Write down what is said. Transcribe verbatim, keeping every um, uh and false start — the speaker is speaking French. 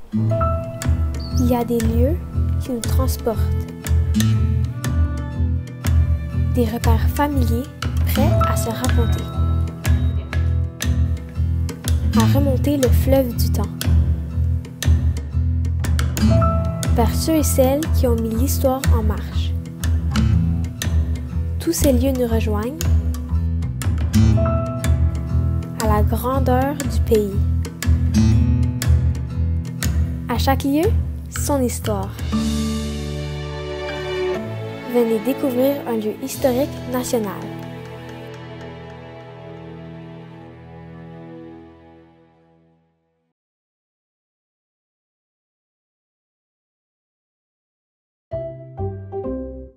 Il y a des lieux qui nous transportent. Des repères familiers prêts à se raconter. À remonter le fleuve du temps. Vers ceux et celles qui ont mis l'histoire en marche. Tous ces lieux nous rejoignent à la grandeur du pays. À chaque lieu, son histoire. Venez découvrir un lieu historique national.